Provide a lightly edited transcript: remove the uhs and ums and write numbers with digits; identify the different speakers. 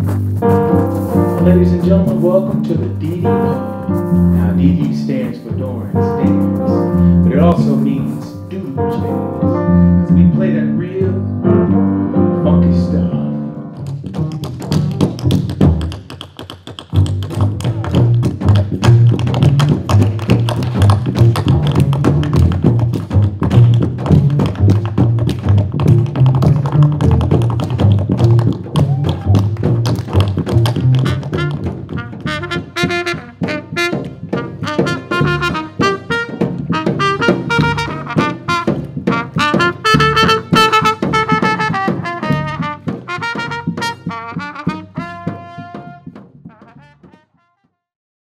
Speaker 1: Ladies and gentlemen, welcome to the DD Club. Now, DD stands for Dorrance, dance, but it also means doo-doo jazz.